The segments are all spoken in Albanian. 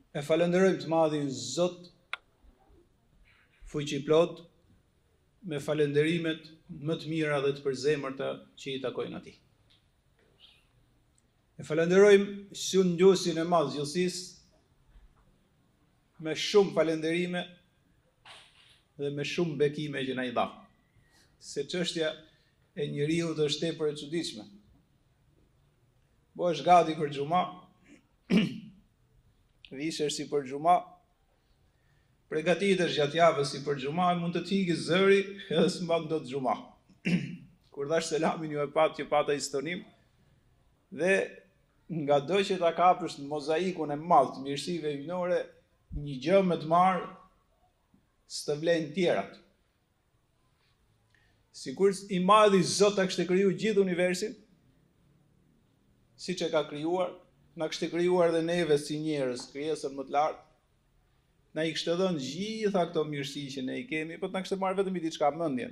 E falenderojmë të madhin Zot, fuqiplot, me falenderimet më të mira dhe të përzemërta që i takojnë atij. E falenderojmë Shëndiosin e madh gjithësisë, me shumë falenderime dhe me shumë bekime që na i dha. Se çështja e njeriu është tepër e çuditshme. Bosh gati për xhuma, vishesh si për xhuma, përgatitesh gjatë javës si për xhuma, mund të t'ikë zëri edhe s'mban dot xhuma. Kur dash selamin ju e pat që pata istonim, dhe nga do që ta kapësh në mozaikun e madh të mirësive hyjnore, një gjë më të marr s'të vlen tjerat. Sikur i madhi Zot ta kishte kriju gjithë universin, siç e ka krijuar, na kishte krijuar dhe neve si njerëz, krijesën më të lartë, na i kishte dhënë gjitha këto mirësi që ne i kemi, po na kishte marrë vetëm i diçka mendjen.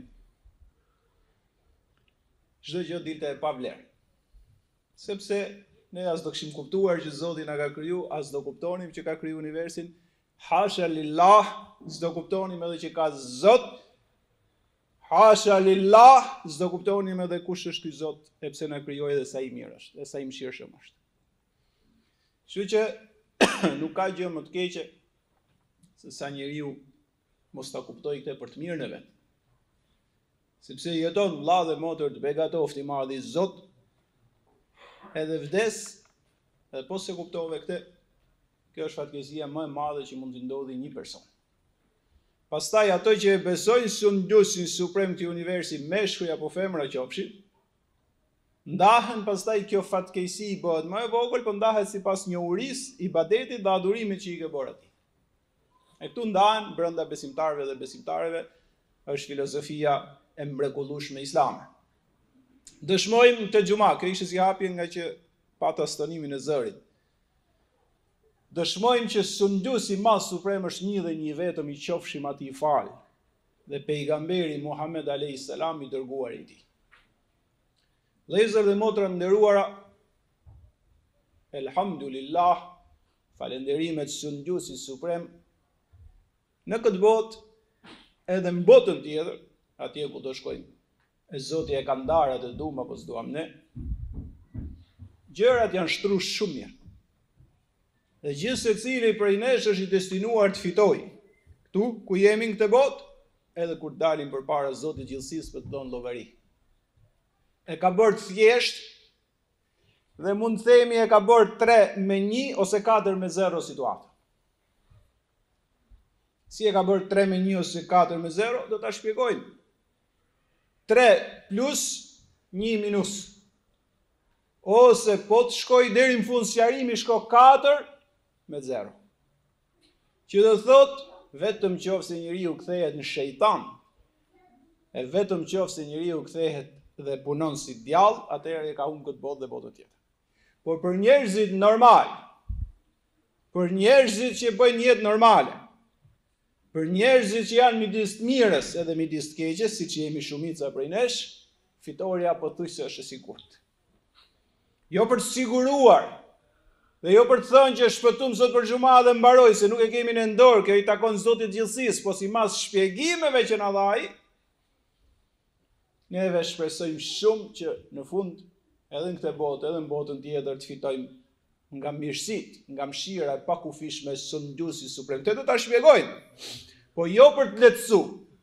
Çdo gjë dilte e pa vlerë. Sepse ne as do kishim kuptuar që Zoti na ka kriju, as do kuptonim që ka kriju universin. Hasha lillah, s'do kuptonim edhe që ka Zot. Hasha lillah, s'do kuptonim edhe kush është ky Zot, e pse na krijoi dhe sa i mirë është, dhe sa i mëshirshëm është. Kështu që nuk ka gjë më të keqe se sa njeriu mos ta kuptojë këtë për të mirën e vet. Sepse jeton vëlla dhe motër të begatoftë i madh i Zot, edhe vdes, edhe po se kuptove këtë, kjo është fatkeqësia më e madhe që mund të ndodhi një person. Pastaj ato që e besojnë Shëndiosin suprem të universit, meshkuj apo femra qofshin, ndahen pastaj kjo fatkeqësi i bëhet më e vogël, po ndahet sipas njohurisë, ibadetit dhe adhurimit që i ke bërë atij. E këtu ndahen brenda besimtarëve dhe besimtarëve është filozofia e mrekullueshme islame. Dëshmojmë të xhuma, kërishës i hapjen nga që pata stonimin e zërit. Dëshmojmë që Shëndiosi madh suprem është një dhe një vetëm, i qofshim atij fal, dhe pejgamberi Muhammed a.s. i dërguar i tij. Vëllezër dhe motra nderuara, elhamdulillah, falenderimet Shëndiosit suprem, në këtë botë, edhe në botën tjetër, atje ku do shkojmë, e Zoti e ka ndarë atë duam apo s'duam ne, gjërat janë shtruar shumë mirë. Dhe gjithë secili prej nesh është i destinuar të fitojë. Këtu ku jemi në këtë botë, edhe kur dalim përpara Zotit gjithësisë për të dhënë llogari. E ka bërë thjesht, dhe mund të themi e ka bërë 3-1 ose 4-0 situatë. Si e ka bërë 3-1 ose 4-0, do ta shpjegojmë. 3 plus 1 minus. Ose po të shkoj deri në fund sqarimi shko 4-0. Që do thot, vetëm qofse njeriu kthehet në shejtan, e vetëm qofse njeriu kthehet dhe punon si djallë, atëherë e ka humbur këtë botë dhe botën tjetër. Por për njerëzit normal, për njerëzit që bëjnë jetë normale, për njerëzit që janë midis të mirës edhe midis të keqes, siç jemi shumica prej nesh, fitoria pothuajse është e sigurt. Jo për të siguruar, dhe jo për të thënë që shpëtum sot për xhuma dhe mbaroj, se nuk e kemi në dorë, kjo i takon Zotit gjithësisë, po sipas shpjegimeve që na dha ai, neve shpresojmë shumë që në fund, edhe në këtë botë, edhe në botën tjetër, të fitojmë nga mirësitë, nga mëshira e pakufishme e Shëndiosit suprem. Këtë do ta shpjegojmë, po jo për të lehtësu,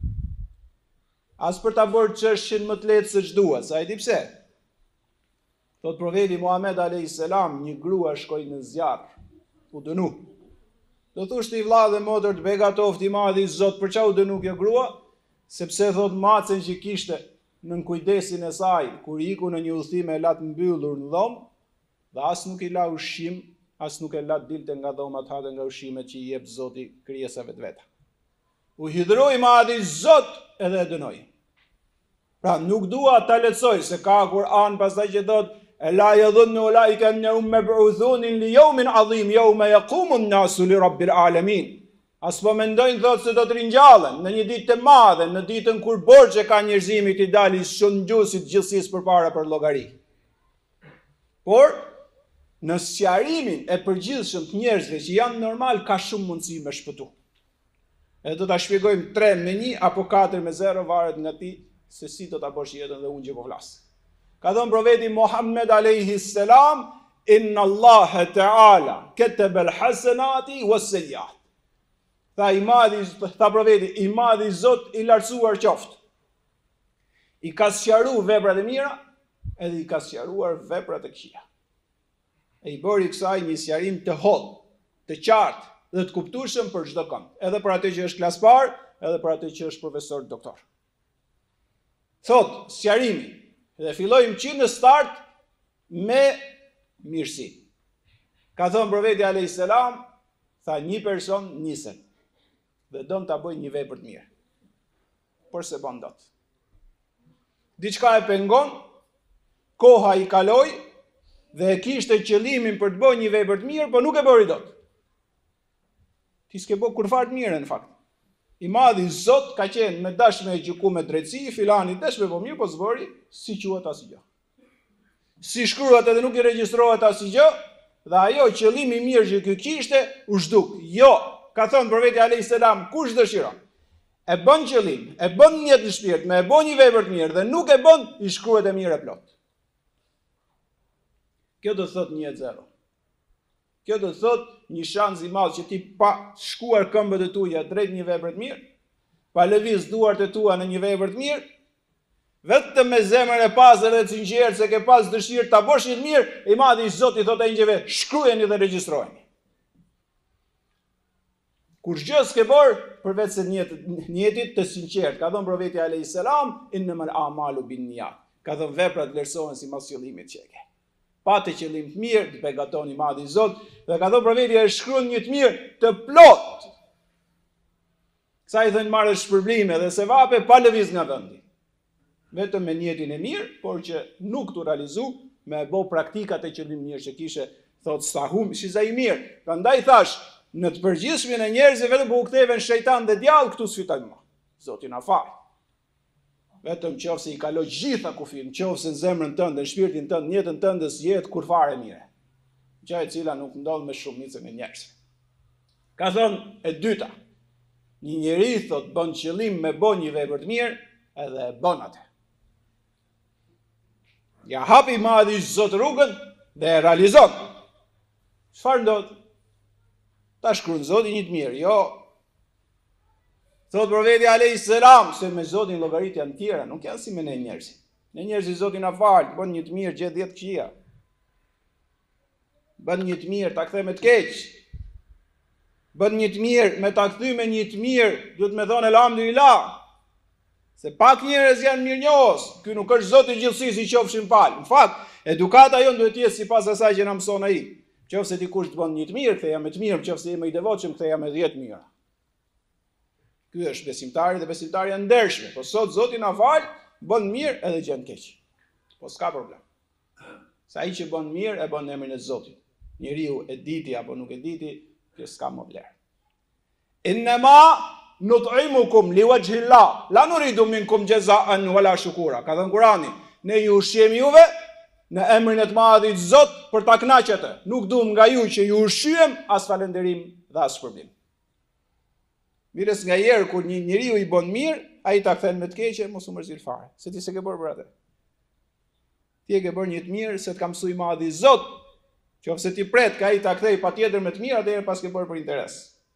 as për ta bërë çështjen më të lehtë se ç'duhet, sa e di pse. Thot profeti Muhammed a.s. një grua shkoi në zjarr, u dënu. Do thoshte i vëlla dhe motër të begatoft i madh i Zot, për çau dënu kjo grua? Sepse thot macën që kishte në kujdesin e saj, kur iku në një udhëtim e lat mbyllur në dhomë, dhe as nuk i la ushqim, as nuk e la dilte nga dhoma të hate nga ushqimet që i jep Zoti krijesave të veta. U hidhroi madhi Zot edhe e dënoi. Pra nuk dua ta lehtësoj, se ka Kur'an pastaj që thotë la yadhunnu ulaika annahum mab'uthun li yawmin 'azim yawma yaqumu an-nasu li rabbil alamin. As po mendojnë thotë se do të ringjallen në një ditë të madhe, në ditën kur borxhe ka njerëzimi të dalin Shëndiosit gjithësisë përpara për llogari. Por në sqarimin e përgjithshëm të njerëzve që janë normal, ka shumë mundësi me shpëtu. E do ta shpjegojmë 3-1 apo 4-0, varet nga ti se si do ta bësh jetën dhe unë që po flas. Ka thënë profeti Muhammed alayhi salam, inna Allah ta'ala kataba al-hasanati was-sayyi'at. Tha profeti, i madhi Zot i lartësuar qoftë, i ka sqaruar veprat e mira edhe i ka sqaruar veprat e këqija. E i bëri kësaj një sqarim të hollë, të qartë dhe të kuptueshëm për çdo kënd, edhe për atë që është klaspar, edhe për atë që është profesor doktor. Thot sqarimi, dhe fillojmë që në start me mirësi. Ka thënë profeti alayhis salam, tha një person niset dhe don ta bëjë një vepër të mirë, por se bën dot. Diçka e pengon, koha i kaloi dhe e kishte qëllimin për të bërë një vepër të mirë, por nuk e bëri dot. Ti s'ke bërë kur fare të mirë në fakt. I madhi Zot ka qenë me dashme e gjyku me drejtësi, filani dashme po mirë, po s'bëri, si quhet asgjë. Si shkruhet edhe nuk i regjistrohet asgjë, dhe ajo qëllimi i mirë që ky kishte u zhduk. Jo, ka thënë profeti alayhis salam, kush dëshiron, e bën qëllim, e bën një jetë në shpirt, me e bën një vepër të mirë dhe nuk e bën, i shkruhet e mirë e plot. Kjo do thot një jetë zero. Kjo do thot një shans i madh që ti pa shkuar këmbët e tua drejt një vepre të mirë, pa lëviz duart e tua në një vepër të mirë, vetëm me zemrën e pastër dhe të sinqertë se ke pas dëshirë ta bësh një të mirë, i madhi Zot i thot engjëve, shkruajeni dhe regjistrojeni. Kur gjë s'ke bërë, përveç se njetit të sinqert, ka thënë profeti alayhis salam, innamal a'malu binniyat. Ka thënë veprat vlerësohen sipas qëllimit që e ke. Pa të qëllim të mirë, të begaton i madhi Zot, dhe ka thënë profeti e shkruan një të mirë të plot. Sa i thënë marrë shpërblime dhe sevape pa lëviz nga vendi. Vetëm me njetin e mirë, por që nuk të realizu me bo praktikat e qëllim mirë që kishe, thot sahum, shiza i mirë. Prandaj thash, në të përgjithshmin e njerëzve vetëm po u ktheven shejtan dhe djallë, këtu sfitojmë më. Zoti na fal. Vetëm qofse i kaloj gjitha kufin, qofse në zemrën tënde, në shpirtin tënd, në jetën tënde jetë kur fare mire. Gjë e cila nuk ndodh me shumicën e njerëzve. Ka thënë e dyta, një njeri thot bën qëllim me bën një vepër të mirë, edhe e bën atë. Ja hapi madhi Zot rrugën dhe e realizon. Çfarë ndodh? Ta shkruan Zoti një të mirë, jo. Thot profeti alayhis salam, se me Zotin llogarit janë tjera, nuk janë si me ne njerëzit. Ne njerëzit Zoti na fal, bën një të mirë, gjet 10 këqija. Bën një të mirë, ta kthe me të keq. Bën një të mirë, me ta kthy me një të mirë, duhet me thonë elhamdulillah. Se pak njerëz janë mirënjohës, ky nuk është Zoti i gjithësisë i qofshin fal. Në fakt, edukata jon duhet të jetë sipas asaj që na mëson ai. Qofse dikush të bën një të mirë, ktheja me të mirë, qofse je më i devotshëm, ktheja me 10 mira. Ky është besimtari dhe besimtarja ndershme. Po sot Zoti na fal, bën mirë edhe gjën keq. Po s'ka problem. Sa ai që bën mirë e bën në emrin e Zotit. Njeriu e diti apo nuk e diti, kjo s'ka më vlerë. Innama nut'imukum liwajhi Allah, la nuridu minkum jaza'an wala shukura. Ka thënë Kurani, ne ju ushqejmë juve në emrin e të madhit Zot për ta kënaqur atë. Nuk duam nga ju që ju ushqyem as falënderim dhe as shpërblim. Mirës nga herë kur një njeriu i bën mirë, ai ta kthen me të keqe, mos u mërzit fare, se ti s'e ke bërë për atë. Ti e ke bërë një të mirë se të ka mësuar i madhi Zot, qofse ti pret ka ai ta kthej patjetër me të mirë, atëherë pas ke bërë për interes.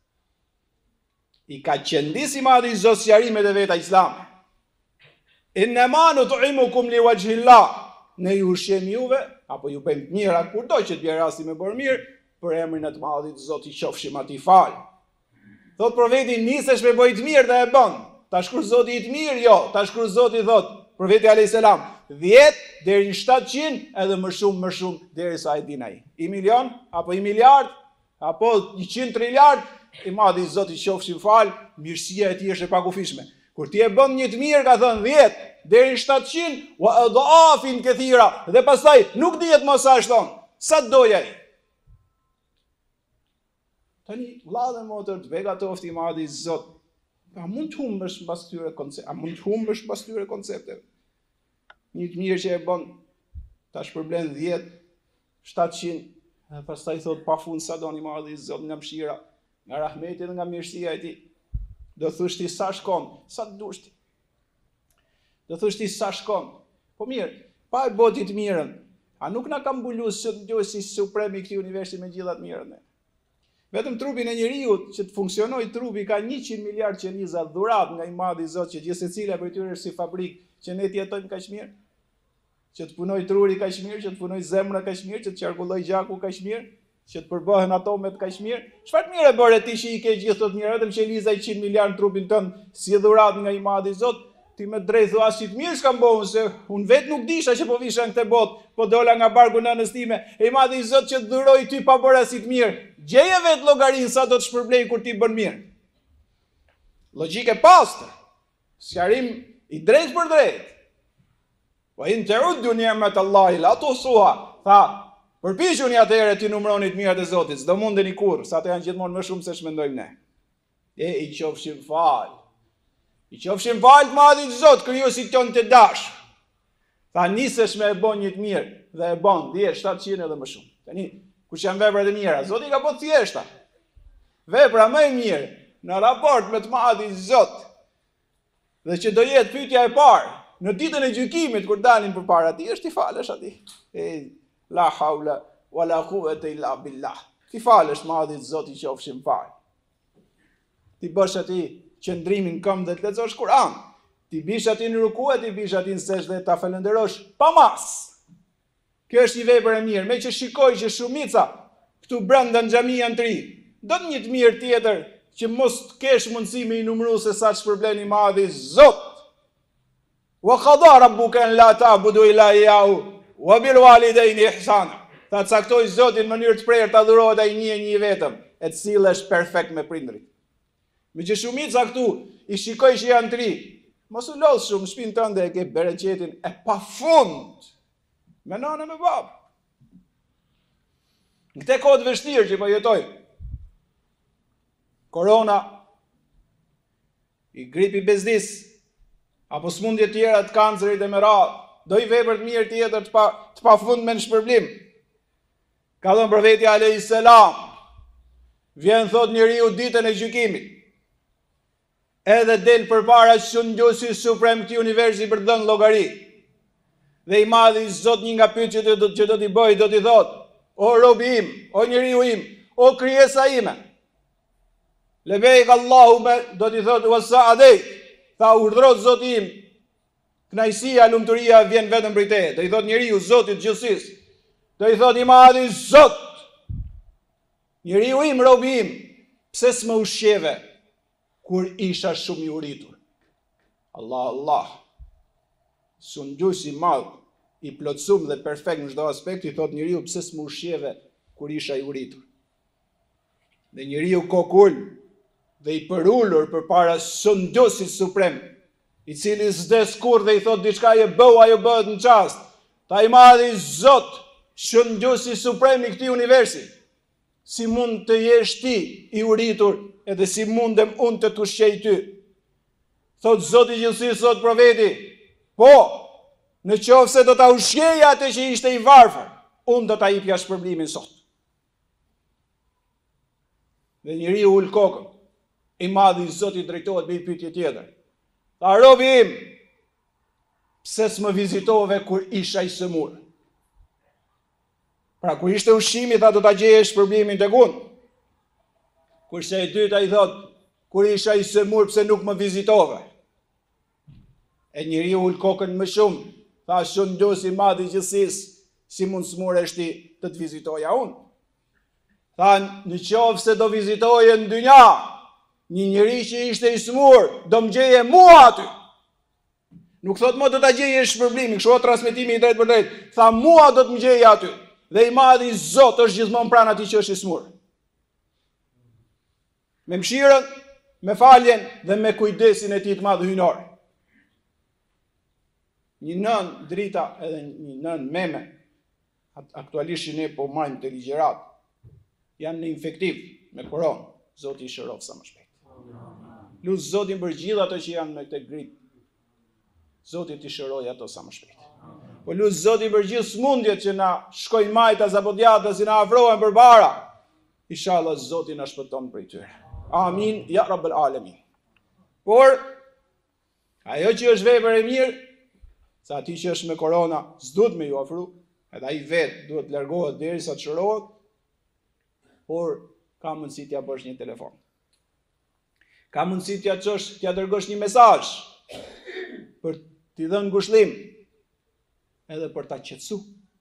I ka qëndis i madhi Zot sqarimet e veta islame. Innama nut'imukum liwajhi Allah. Ne ju ushqejmë juve, apo ju bëjmë të mira kurdo që të bjerë rasti me bërë mirë, për emrin e të madhit Zot i qofshim atij fal. Thot profeti, nisesh me bëj të mirë dhe e bën. Ta shkruaj Zoti i të mirë, jo, ta shkruaj Zoti thot, profeti alayhis salam, 10 deri në 700 edhe më shumë derisa ai din ai. 1 milion apo 1 miliard apo 100 triliard, i madhi Zoti i qofshim fal, mirësia e tij është e pakufishme. Kur ti e bën një të mirë, ka thënë 10 deri në 700 wa adhafin kathira, dhe pastaj nuk dihet më sa është thon. Sa doj ai. Tani vëllai dhe motër, të begatofti i madhi Zot. A mund të humbësh mbas këtyre koncepteve? A mund të humbësh mbas këtyre koncepteve? Një të mirë që e bën ta shpërblen 10, 700 Pastaj thot pafund sa doni marrë i Zot nga mëshira, nga rahmeti dhe nga mirësia e tij. Do thosh ti sa shkon, sa të dush ti. Do thosh ti sa shkon. Po mirë, pa e botit mirën, a nuk na ka mbuluar sot ndjosi supremi i këtij universi me gjithat mirën ne? Vetëm trupin e njeriu që të funksionojë trupi ka 100 miliard qeniza dhurat nga i madhi Zot që gjithë secila prej tyre është si fabrikë që ne të jetojmë kaq mirë, që të punoj truri kaq mirë, që të punoj zemra kaq mirë, që të qarkulloj gjaku kaq mirë, që të përbëhen atomet kaq mirë. Çfarë mirë e bëre ti që i ke gjithë këto të mira, vetëm që i liza 100 miliard në trupin tënd si dhurat nga i madhi Zot, ti më drejt thua si të mirë s'kam bëu se unë vetë nuk disha që po visha në këtë botë, po dola nga barku nënës time. E i madhi Zot që të dhuroj ty pa bërë as të mirë. Gjeje vetë llogarinë sa do të shpërblej kur ti bën mirë. Logjike pastër. Sqarim i drejt për drejt. Wa in ta'uddu ni'matallahi la tuhsuha. Tha, përpiquni atëherë ti numëroni të mirat e Zotit, s'do mundeni kurrë, sa të janë gjithmonë më shumë se ç'mendojmë ne. E i qofshim fal. I qofshim fal të madhit Zot, krijuesit ton të dashur. Tha nisesh me e bën një të mirë dhe e bën 10, 700 edhe më shumë. Tani kush janë veprat e mira? Zoti ka bërë thjeshta. Vepra më e mirë në raport me të madhin Zot. Dhe që do jetë pyetja e parë në ditën e gjykimit kur dalin përpara tij është ti falesh atij. La haula wala quwwata illa billah. Ti falesh madhit Zot i qofshim fal. Ti bësh atij qëndrimin këmbë dhe të lexosh Kur'an. Ti bish aty në ruku, ti bish aty në sejdë ta falenderosh pa mas. Kjo është një vepër e mirë, me që shikoj që shumica këtu brenda në xhami janë tri. Do të një të mirë tjetër që mos të kesh mundësi me i numëru se sa ç'problemi i madhi Zot. Wa qada rabbuka an la ta'budu illa iyyahu wa bil walidayni ihsana. Ta caktoi Zoti në mënyrë të prerë ta adhurohet ai një vetëm, e të sillesh perfekt me prindrit. Me që shumica këtu i shikoj që janë tri, mos u lodh shumë, shpinë tënde e ke bereqetin e pafund me nënë me babë. Në këte kohë të vështirë që po jetoj, korona, i gripi bezdis, apo smundje tjera të kancerit e me radhë, do i vepër të mirë tjetër të pafund me në shpërblim. Ka dhënë profeti alayhis salam, vjen thot njeriu ditën e gjykimit, edhe del përpara Shëndosë suprem këtij universi për të dhënë llogari. Dhe i madhi Zot një nga pyetjet që do t'i bëj, do t'i thot: o robi im, o njeriu im, o krijesa ime. Lebejk Allahume, do t'i thot: wa sa'adej, tha urdhro Zoti im, kënaqësia, lumturia vjen vetëm prej teje. Do i thot njeriu Zotit gjithësisë. Do i thot i madhi Zot: njeriu im, robi im, pse s'më ushqeve kur isha shumë i uritur? Allah, Shëndosi i madh, i plotësuar dhe perfekt në çdo aspekt, i thot njeriu pse s'më ushqeve kur isha i uritur. Dhe njeriu kokul dhe i përulur përpara Shëndosit suprem, i cili s'des kurrë dhe i thot diçka e bëu, ajo bëhet në çast. Ta i madhi Zot, Shëndosi suprem i këtij universi, si mund të jesh ti i uritur edhe si mundem unë të ushqej ty? Thot Zoti i gjithësisë, thot profeti: po, në qoftë se do ta ushqej atë që ishte i varfër, unë do ta jepja shpërblimin sot. Dhe njeriu ul kokën, i madhi Zoti drejtohet me një pyetje tjetër. Tha: robi im, pse s'më vizitove kur isha i sëmur? Pra kur ishte ushqimi, tha do ta gjeje shpërblimin tek unë. Kurse e dyta i thot: kur isha i sëmur, pse nuk më vizitove? E njeriu ul kokën më shumë, tha: Shëndosi i madh i gjithësisë, si mund smuresh ti të të vizitoja unë? Tha: në qoftë se do vizitoje në dynja një njeri që ishte i smur, do më gjeje mua aty. Nuk thot mo do ta gjeje shpërblimin, kështu transmetimi i drejt për drejt. Tha: mua do të më gjeje aty. Dhe i madhi Zot është gjithmonë pranë atij që është i smur. Me mëshirën, me faljen dhe me kujdesin e tij të madh hyjnor. Një nën drita edhe një nën meme, aktualisht ne po marrim te ligjërat, janë në infektiv me koronë. Zoti i shërof sa më shpejt. Lut Zotin për gjithë ato që janë me këtë grip. Zoti t'i shërojë ato sa më shpejt. Po lut Zoti për gjithë smundjet që na shkojnë majtas apo djathtas që na afrohen përpara. Inshallah Zoti na shpëton prej tyre. Amin ya rabbal alamin. Por ajo që është vepër e mirë, sa ati që është me korona, s'duhet me ju afru, edhe ai vetë duhet largohet derisa të shërohet, por ka mundësi t'ja bësh një telefon. Ka mundësi t'ja dërgosh një mesazh për t'i dhënë ngushëllim, edhe për ta qetësu.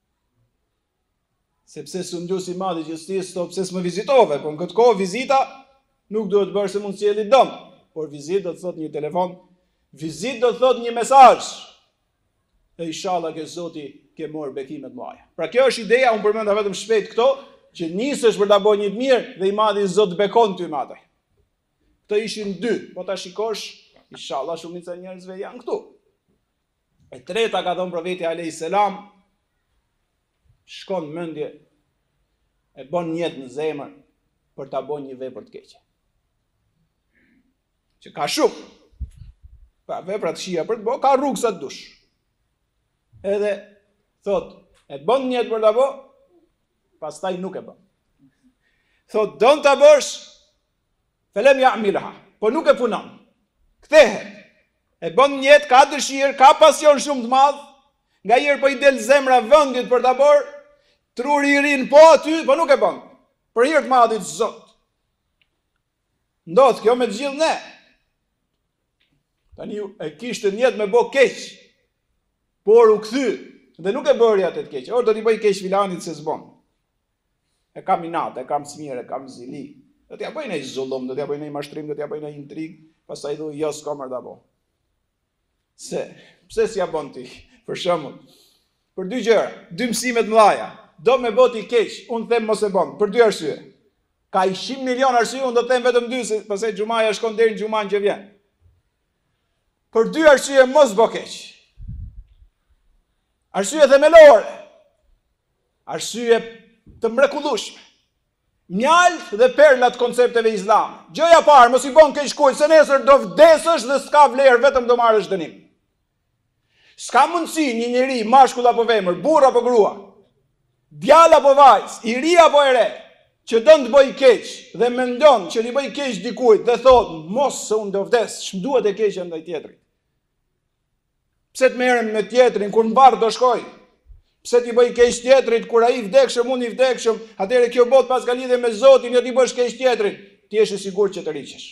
Sepse sundjuesi i madh i gjustisë thotë pse s'më vizitove, po në këtë kohë vizita nuk duhet bërë se mund sjellë dëm, por vizitë do të thotë një telefon, vizitë do të thotë një mesazh. E inshallah që Zoti ke marrë bekimet mëdha. Pra kjo është ideja, unë përmenda vetëm shpejt këto, që nisesh për ta bërë një të mirë dhe i madhi Zot bekon ty me atë. Këto ishin dy, po ta shikosh, inshallah shumica e njerëzve janë këtu. E treta ka thënë profeti alayhis salam, shkon mendje e bën njet në zemër për ta bën një vepër të keqe. Që ka shumë. Pa vepra të këqija për të bërë, ka rrugë sa të dush. Edhe thot, e bën njet për ta bërë, pastaj nuk e bën. Thot, don ta bësh, felem ya'milha, po nuk e punon. Kthehet. E bën njet, ka dëshirë, ka pasion shumë të madh, nga herë po i del zemra vendit për ta bërë, truri i rin po aty, po nuk e bën. Për hir të madhit Zot. Ndodh kjo me të gjithë ne. Tani e kishte njet me bë keq, por u kthy dhe nuk e bëri atë të keq. Or do t'i bëj keq filanit se s'bon. E kam inat, e kam smire, e kam zili. Do t'ja bëj një zullum, do t'ja bëj një mashtrim, do t'ja bëj një intrig, pastaj thu jo s'ka më ta bëj. Pse s'ja bën ti? Për shembull, për dy gjëra, dy mësime të mëdha. Do me boti keq, unë them mos e bën, për dy arsye. Ka 100 milion arsye, unë do të them vetëm dy, se pastaj xhumaja shkon deri në xhuman që vjen. Për dy arsye mos bë keq. Arsye themelore. Arsye të mrekullueshme. Mjalt dhe perlat koncepteve islam. Gjëja parë, mos i bën keq kujt, se nesër do vdesësh dhe s'ka vlerë, vetëm do marrësh dënim. S'ka mundësi një njeri, mashkull apo femër, burr apo grua, djalë apo vajzë, i ri apo e re, që don të bëj keq dhe mendon që i bëj keq dikujt dhe thot, mos se unë do vdes, ç'mduhet e keqja ndaj tjetrit. Pse të merrem me tjetrin kur mbarr do shkoj? Pse ti bëj keq tjetrit kur ai vdekshëm, unë i vdekshëm, atëherë kjo botë pas ka lidhje me Zotin, jo ti bësh keq tjetrit, ti je i sigurt që të riqesh.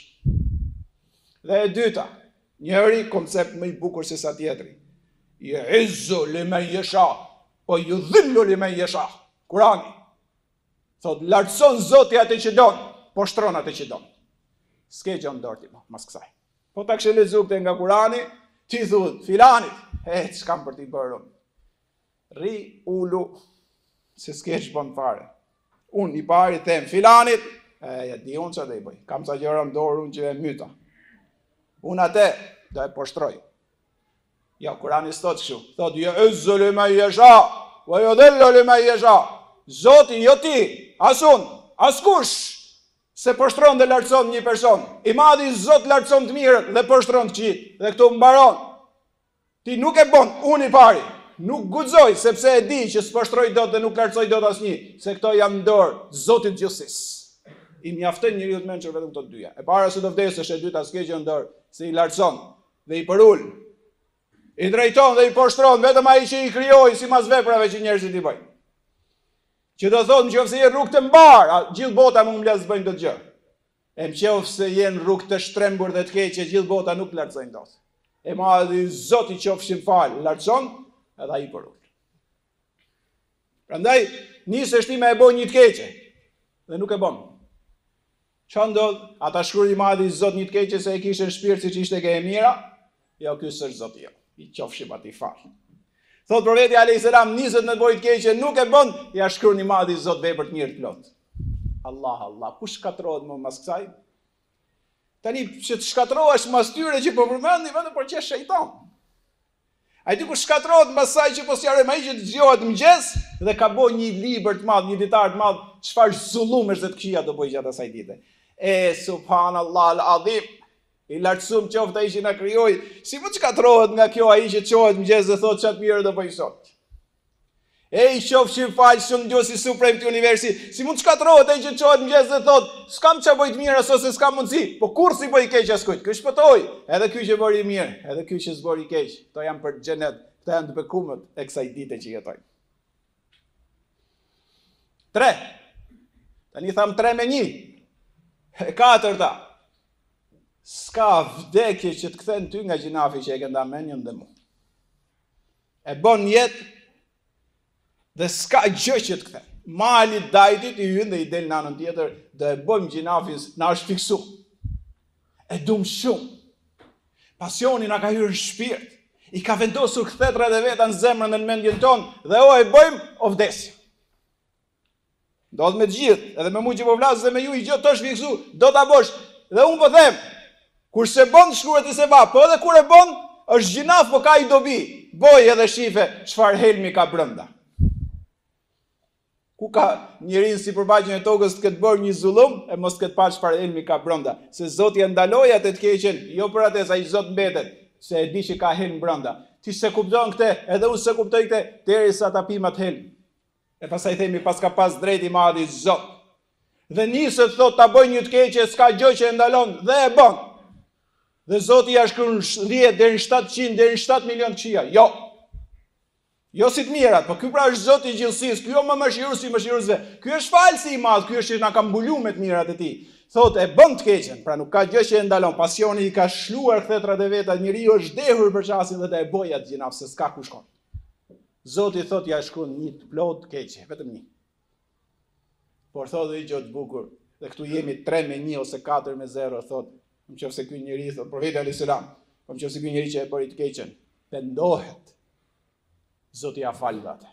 Dhe e dyta, njëri koncept më i bukur se sa tjetri. Yu'izzu liman yasha, po yudhillu liman yasha. Kurani thot lartëson Zoti atë që don, po shtron atë që don. S'ke gjë ndorti më, mas kësaj. Po ta kishë lexuar këtë nga Kurani, ti thot filanit, ç'kam për t'i bërë unë. Ri ulu, se s'ke ç'bën fare. Unë i pari them filanit, ja di unë ç'a do i bëj. Kam sa gjëra në dorë unë që e myta. Unë atë do e poshtroj. Ja, Kurani s'thot kështu. Thot yu'izzu liman yasha wa yudhillu liman yasha. Zoti, jo ti, as unë, askush se poshtron dhe lartëson një person. I madhi Zot lartëson të mirët dhe poshtron të këqijt. Dhe këtu mbaron. Ti nuk e bën, unë i pari. Nuk guxoj sepse e di që s'poshtroj dot dhe nuk lartësoj dot asnjë, se këto janë në dorë Zotit gjithësisë. I mjafton njeriu të mençur vetëm këto dyja. E para se do vdesësh, e dyta s'ke gjë në dorë, se i lartëson dhe i përul. I drejton dhe i poshtron vetëm ai që i krijoi sipas veprave që njerëzit i bëjnë. Që do thotë nëse je rrugë të mbar, gjithë bota mund mbledh bëjnë dot gjë. E nëse je në rrugë të shtrembur dhe të keqe, gjithë bota nuk lartësojnë dot. E madhi Zoti qofshin fal, lartëson edhe ai përul. Prandaj nisesh ti me e bën një të keqe dhe nuk e bën. Çfarë ndodh? Ata shkruaj i madhi Zot një të keqe se e kishte në shpirt siç ishte ke e mira. Jo, ky s'është Zoti jo. I qofshim ati fal. Thot profeti alayhis salam, niset në bojë të keqe, nuk e bën, ja shkruan i madhi Zot vepër të mirë të plot. Allah, kush shkatrohet më mas kësaj? Tani që të shkatrohesh mas tyre që po përmendi vetëm për që shejtan. Ai di kush shkatrohet mbas saj që po sjarëm ai që dëgjohet mëngjes dhe ka bën një libër të madh, një ditar të madh, çfarë zullumesh dhe të këqija do bëj gjatë asaj dite. Subhanallahu al-azim. I lartësuam qoftë ai që na krijoi. Si mund të shkatrohet nga kjo ai që çohet mëngjes dhe thotë çat mirë do bëj sot. E i qofshin falë shumë Djosi suprem të universi, si mund shkatrohet e që qohet mëngjes dhe thot, s'kam që bëjt mirë aso se s'kam mundësi, po kur si bëj keq as kujt, ky shpëtoj, edhe ky që bëri mirë, edhe ky që s'bëri keq, to janë për xhenet, këto janë të bekumët e kësaj dite që jetojmë. 3. Tani tham 3 me 1. E 4. S'ka vdekje që të kthen ty nga gjinafi që e ke nda menjën dhe mu. E bon jetë dhe s'ka gjë që të kthen. Mali dajtit i hyn dhe i del në anën tjetër dhe e bojmë gjinafis na është fiksu. E dum shumë. Pasioni na ka hyrë në shpirt. I ka vendosur kthetra dhe veta në zemrën dhe në mendjen tonë dhe e bojmë o vdesim. Ndodh me të gjithë, edhe me mu që po vlasë dhe me ju i gjithë të është fiksu, do t'a bosh. Dhe unë po them, kur se bon shkruhet i se va, po edhe kur e bon, është gjinaf, po ka i dobi. Boj edhe shife, çfarë helmi ka brenda. Ku ka njerinë si përbaqen e tokës të këtë bërë një zullum, e mos këtë parë çfarë helmi ka brenda. Se Zoti e ndaloi atë të keqen, jo për atë sa i Zot mbetet, se e di që ka helm brenda. Ti se kupton këtë, edhe unë se kuptoj këtë, derisa ta pim atë helm. E pasaj themi pas ka pas drejti madhi Zot. Dhe nisët thot ta bëj një të keqe, s'ka gjë që e ndalon dhe e bën. Dhe Zoti ja shkruan 10 deri në 700 deri në 7 milion këqija. Jo. Jo si të mirat, po ky pra është Zoti i gjithësisë, ky jo më mëshiruesi i mëshiruesve. Ky është falsi i madh, ky është që na ka mbuluar me të mirat e tij. Thot e bën të keqen, pra nuk ka gjë që e ndalon. Pasioni i ka shluar kthetrat e veta, njeriu është dehur për çastin dhe ta e boj atë gjinaf se s'ka ku shkon. Zoti thot ja shkruan një të plot keqe, vetëm një. Por thot dhe i gjotë bukur, dhe këtu jemi 3 me 1 ose 4 me 0, thot, nëse ky njeri, thot profeti alayhis salam, nëse ky njeri që e bëri të keqen, pendohet, Zoti ja fal atë.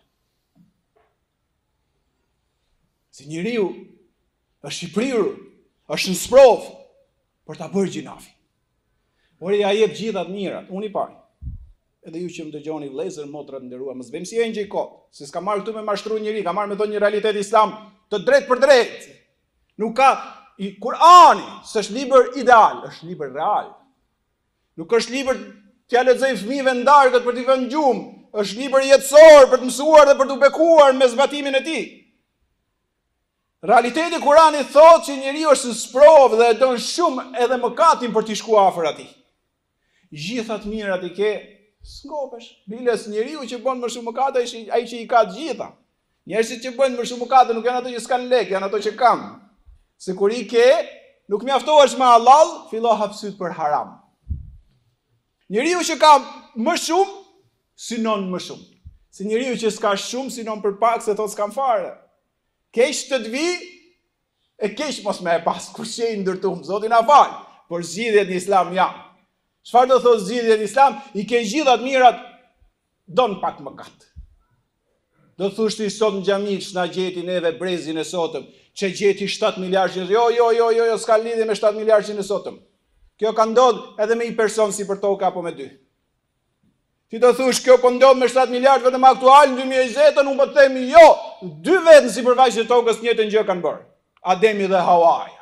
Si njeriu është i prirur, është në sprov për ta bërë gjinafi. Por ja jep gjithat mirat, unë i pari. Edhe ju që më dëgjoni vëllezër, motrat nderuar, mos bëjmë si engjëj kot, se s'ka marrë këtu me mashtru njëri, ka marrë me thonë një realitet islam të drejt për drejt. Nuk ka i Kurani, s'është libër ideal, është libër real. Nuk është libër t'ja lexoj fëmijëve ndarkët për t'i vënë gjumë, është libër jetësor për të mësuar dhe për t'u bekuar me zbatimin e tij. Realiteti Kurani thotë që njeriu është në sprovë dhe e don shumë edhe mëkatin për t'i shkuar afër atij. Gjithat mirat i ke, s'ngopesh. Biles njeriu që bën më shumë mëkate ai që i ka të gjitha. Njerëzit që bëjnë më shumë mëkate nuk janë ato që s'kan lek, janë ato që kanë. Se kur i ke, nuk mjaftohesh me halal, fillo hapsyt për haram. Njeriu që ka më shumë, synon më shumë. Si njeriu që s'ka shumë, synon për pak se thot s'kam fare. Keq të vi, e keq mos me e pas, kur që i ndërtum, Zoti na fal, por zgjidhjet në Islam janë. Çfarë do thotë zgjidhjet në Islam? I ke gjithat mirat, don pak mëkat. Do thushti sot në xhami s'na gjeti neve brezin e sotëm, që gjeti 7 miliardë, jo, s'ka lidhje me 7 miliardë e sotëm. Kjo ka ndodhur edhe me një person si për tokë apo me 2. Ti do thush kjo po ndodh me 7 miliardë vetëm aktual në 2020, unë po të themi jo, 2 vetë në sipërfaqen e tokës njëjtën gjë kanë bërë. Ademi dhe Hawaja.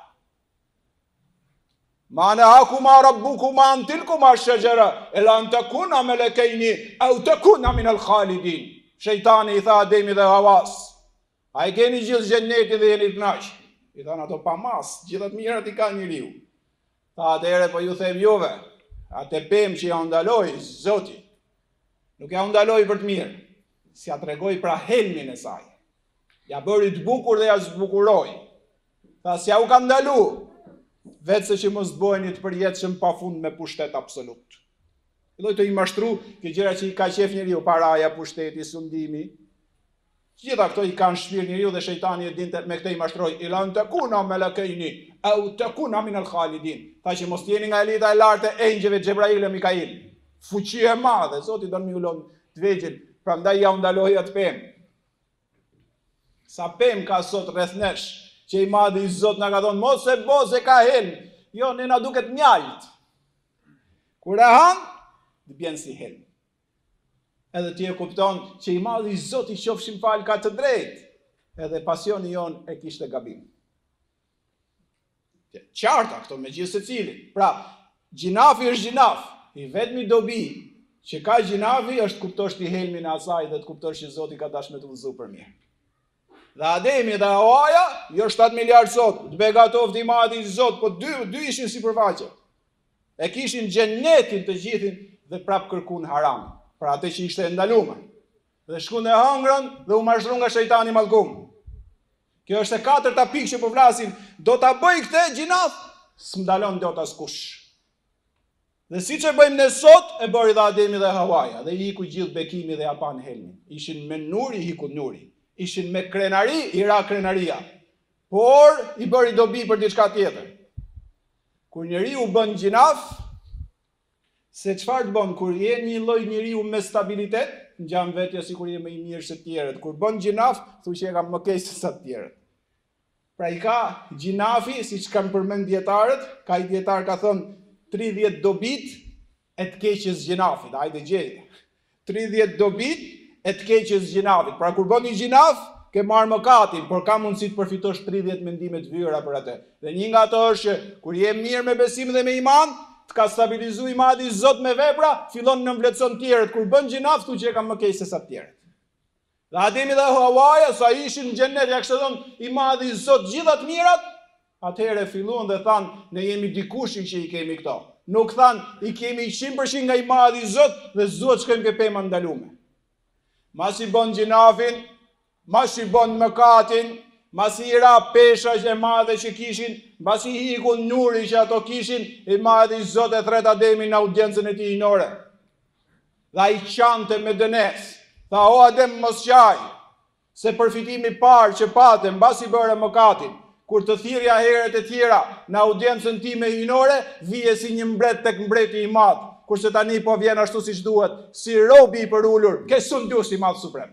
Ma nahakuma rabbukuma an tilkuma ash-shajara ila an takuna malakaini aw takuna min al-khalidin. Shejtani i tha Ademi dhe Hawas, a i keni gjithë xhenetin dhe jeni të kënaq? I thanë ato pa mas, gjithat mirat i ka njeriu. Tha atëherë po ju them juve, atë pemë që ja ndaloi Zoti, nuk ja ndaloi për të mirë, si ja tregoi pra helmin e saj. Ja bëri të bukur dhe ja zbukuroi. Tha si ja u ka ndalu, vetë se që mos bëheni të përjetshëm pafund me pushtet absolut. Filloi të i mashtru këto gjëra që i ka qef njeriu, paraja, pushteti, sundimi. Gjitha këto i kanë shpirt njeriu dhe shejtani e dinte me këtë i mashtroi. Ilan takuna malakaini au takuna min al-khalidin. Tha që mos jeni nga elita e lartë e engjëve Xhebrail e Mikail. Fuqi e madhe, Zoti don më ulon të vegjël, prandaj ja ndaloi atë pemë. Sa pemë ka sot rreth nesh, që i madhi i Zot na ka thonë mos e bo se ka helm. Jo, ne na duket mjalt. Kur e han, të bjen si helm. Edhe ti e kupton që i madhi i Zot i qofshin fal ka të drejtë, edhe pasioni jon e kishte gabim. Qarta këto me gjithë secili. Pra, gjinafi është gjinaf, i vetmi dobi që ka gjinafi është kuptosh ti helmin e asaj dhe të kuptosh që Zoti ka dashur me të udhëzuar për mirë. Dhe Ademi dhe Hawaja, jo 7 miliard sot, të begatoft i madhi Zot, po dy ishin si përfaqe. E kishin xhenetin të gjithin dhe prap kërkun haram, për atë që ishte ndaluar. Dhe shkun e hëngrën dhe u mashtruan nga shejtani mallkum. Kjo është e katërta pikë që po flasin, do ta bëj këtë gjinaf, s'mdalon dot askush. Dhe siç e bëjmë ne sot, e bëri dhe Ademi dhe Hawaja, dhe i iku gjithë bekimi dhe hapan helmin. Ishin me nur, i hiku nuri. Ishin me krenari, i ra krenaria. Por i bëri dobi për diçka tjetër. Kur njeriu bën gjinaf, se çfarë të bën kur je një lloj njeriu me stabilitet, ngjan vetja sikur je më i mirë se të tjerët. Kur bën gjinaf, thuaj që e ka më keq se sa të tjerët. Pra i ka gjinafi, siç kanë përmend dietarët, ka i dietar ka thënë 30 dobit e të keqes gjinafit. Hajde gjej. 30 dobit e të keqes gjinafit. Pra kur bën një gjinaf, ke marrë mëkatin, por ka mundësi të përfitosh 30 mendime të vëra për atë. Dhe një nga ato është që kur je mirë me besim dhe me iman, të ka stabilizuar i madhi Zot me vepra, fillon në mbletëson tjerët. Kur bën gjinaf, thu që e ka më keq se sa të tjerët. Dhe Ademi dhe Hawaja, sa ishin në xhenet, ja kishte dhënë i madhi Zot gjitha të mirat, atëherë filluan dhe thanë, ne jemi dikush që i kemi këto. Nuk thanë, i kemi 100% nga i madhi Zot dhe Zot shkojmë ke pema ndalume. Mas i bën gjinafin, mas i bën mëkatin, mas i ra pesha që e madhe që kishin, mas i hiku nuri që ato kishin, i madhi Zot e thret Ademin në audiencën e tij hinore. Dhe i qante me dënes. Tha, o Adem mos qaj, se përfitimi parë që patë, mbas i bëre mëkatin, kur të thirrja herët e tjera në audiencën time hinore, vije si një mbret tek mbreti i madh, kurse tani po vjen ashtu siç duhet, si robi i përulur, ke sundues i madh suprem.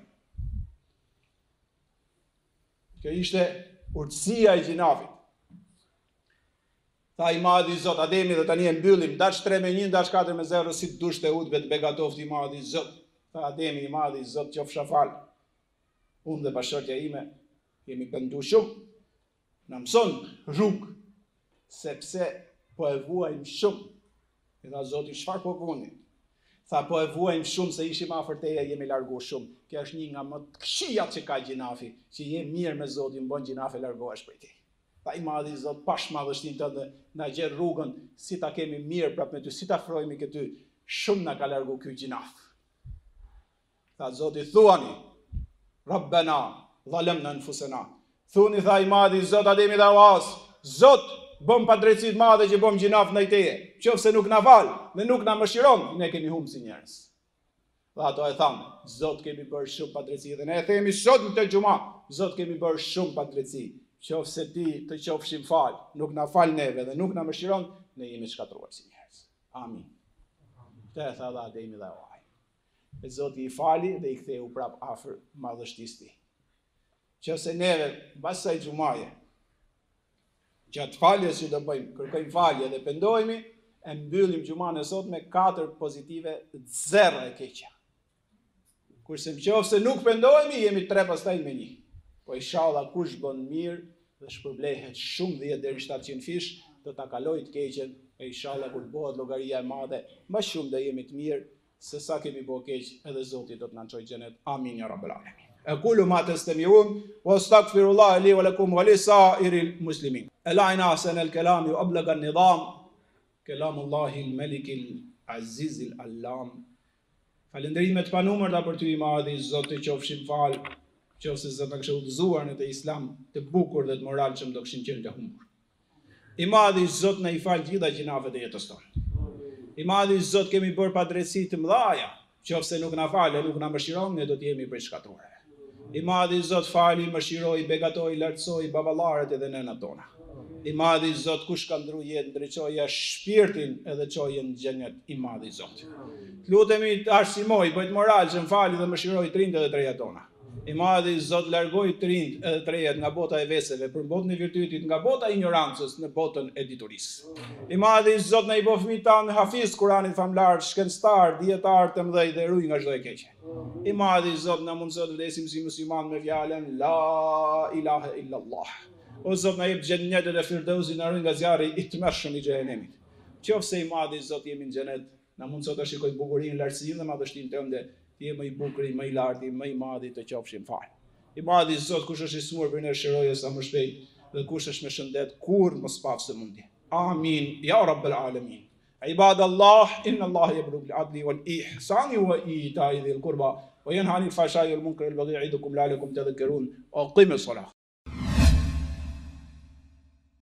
Kjo ishte urtësia e gjinafit. Tha i madhi Zot Ademi, dhe tani e mbyllim, dash 3-1, dash 4-0, si të dush të udhve të begatoft i madhi Zot. Tha Ademi i madhi Zot qofsha fal. Unë dhe bashkëshortja ime jemi pendu shumë, na mëson rrugë, sepse po e vuajmë shumë. I tha Zoti, çfarë po vuni? Tha, po e vuajmë shumë se ishim afër teje, jemi largu shumë. Kjo është një nga më të këqijat që ka gjinafi, që je mirë me Zotin, bën gjinafe, largohesh prej tij. Tha i madhi Zot, pash madhështinë tënde, na gjet rrugën, si ta kemi mirë prapë me ty, si ta afrohemi këty, shumë na ka largu ky gjinaf. Tha Zoti, thuani, Rabbena, dhalemna anfusena. Thuni, tha i madhi Zot Ademi dhe Hawas, Zot, bëm pa drejtësi të madhe që bëm gjinaf ndaj teje. Qofse nuk na fal dhe nuk na mëshiron, ne kemi humbur si njerëz. Dhe ato e thanë, Zot kemi bërë shumë pa drejtësi dhe ne e themi sot në këtë xhumë, Zot kemi bërë shumë pa drejtësi. Qofse ti të qofshim fal, nuk na fal neve dhe nuk na mëshiron, ne jemi shkatruar si njerëz. Amin. Te tha dhe Ademi dhe Hawa. E Zoti i fali dhe i ktheu prap afër madhështisë tij. Qofse neve mbas kësaj xumaje, gjatë faljes që do bëjmë, kërkojmë falje dhe pendohemi, e mbyllim xhuman e sot me 4 pozitive, 0 e keqja. Kurse nëse nuk pendohemi, jemi 3 pastaj me 1. Po inshallah kush bën mirë dhe shpërblehet shumë 10 deri 700 fish, do ta kaloj të keqen, e inshallah kur bëhet llogaria e madhe, më shumë do jemi të mirë se sa kemi bërë keq, edhe Zoti do të na çojë xhenet. Amin ya rabbal alamin. أقول ما تستمعون واستغفر الله لي ولكم ولسائر المسلمين. الآن أحسن الكلام وأبلغ النظام كلام الله الملك العزيز العلام. Falënderimet pa numër për ty i madhi, Zot të qofshin fal, qofse Zot na kishte udhëzuar në të Islam të bukur dhe të moralshëm, do kishin qenë të humbur. I madhi Zot na i fal gjitha gjinafet e jetës tonë. I madhi Zot kemi bërë padrejtësi të mëdha, qofse nuk na fal, nuk na mëshiron, ne do të jemi prej shkatruarve. I madhi Zot fali, mëshiroj, begatoj, lartësoj baballarët edhe nënat tona. I madhi Zot kush ka ndru jetë, ndriçoja shpirtin edhe çoje në xhenet, i madhi Zot. Lutemi të arsimoj, bëjt moral që më fali dhe mëshiroj të rinjt edhe të reja tona. I madhi Zot largoj të rinjt edhe të rejat nga bota e veseve, për botën e virtytit, nga bota e ignorancës në botën e diturisë. I madhi Zot na i bëf fëmijët tanë hafiz Kuranit famlar, shkencëtar, dietar të mëdhej dhe ruaj nga çdo e keqe. I madhi Zot na mundson të vdesim si musliman me fjalën La ilaha illallah. O Zot na jep xhenetin e Firdausit, na ruaj nga zjarri i tmerrshëm i xhenemit. Qofse i madhi Zot jemi në xhenet, na mundëso të shikoj bukurinë, lartësinë dhe madhështinë tënde, ti je më i bukur, më i lartë, më i madh, të qofshim fal. I madhi Zot, kush është i smur për ne shëroje sa më shpejt, dhe kush është me shëndet kur mos paf së mundi. Amin ya rabbal alamin. عباد الله إن الله يأمر بالعدل والإحسان وإيتاء ذي القربى وينهى عن الفحشاء والمنكر والبغي يعظكم لعلكم تذكرون وأقيموا الصلاة.